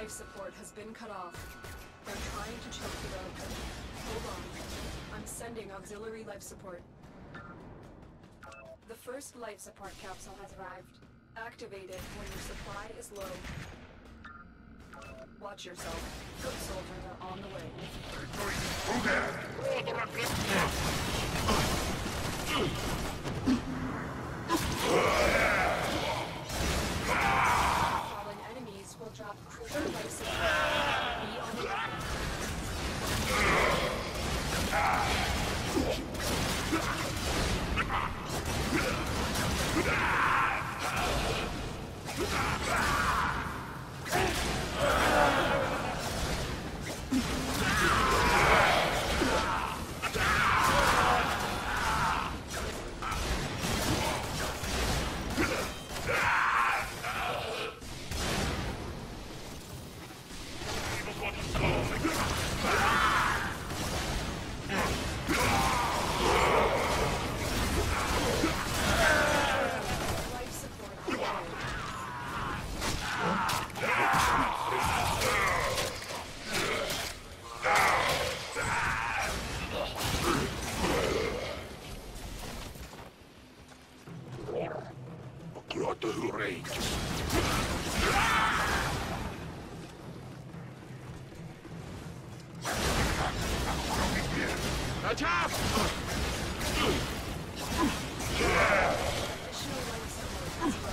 life support has been cut off. They're trying to choke it out. Hold on. I'm sending auxiliary life support. The first life support capsule has arrived. Activate it when your supply is low. Watch yourself. Foot soldiers are on the way. Fallen enemies will drop crucial life support. Be on the lookout. Additional life support has arrived.